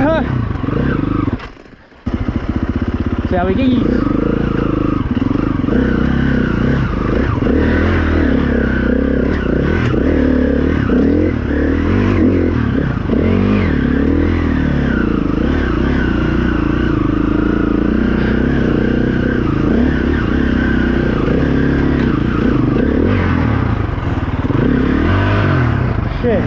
See how he goes. Shit.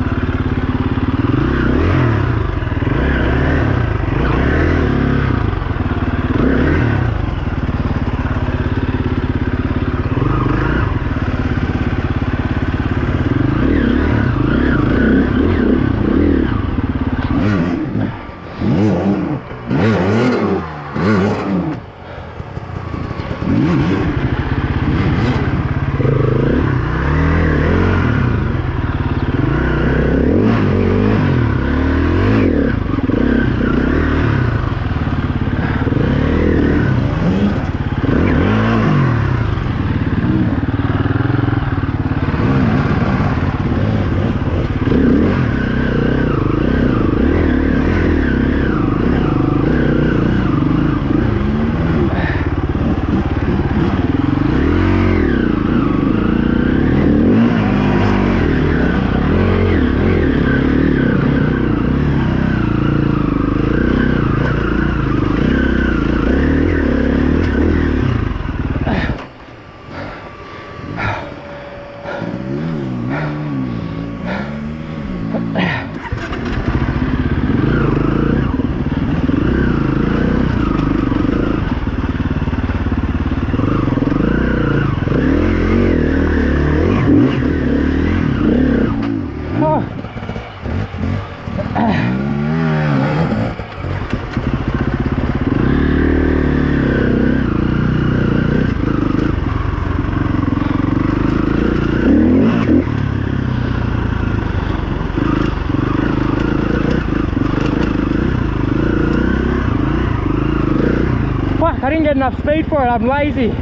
Fuck, I didn't get enough speed for it, I'm lazy.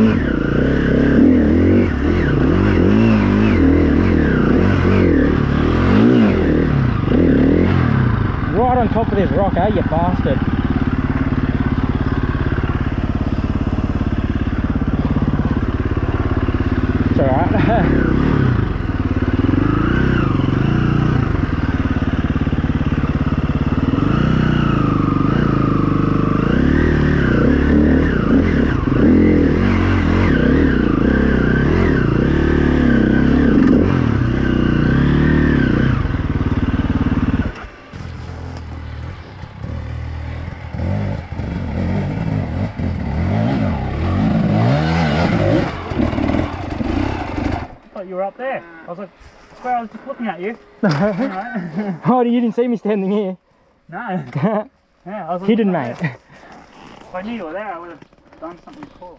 Right on top of this rock, eh, you bastard. It's alright. You were up there. I was like, I swear I was just looking at you. Right. Oh, you didn't see me standing here? No. Yeah, I was Hidden, mate. If I knew you were there, I would have done something cool.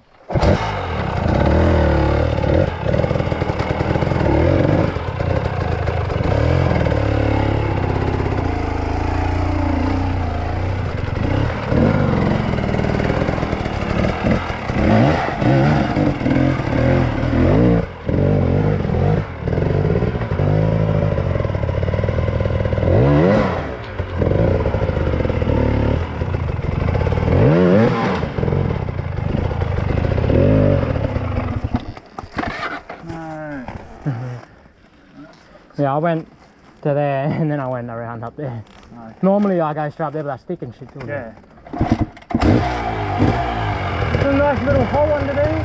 Yeah, I went to there and then I went around up there. No. Normally I go straight up there, but I stick and shit to it. Yeah. It's a nice little hole under there.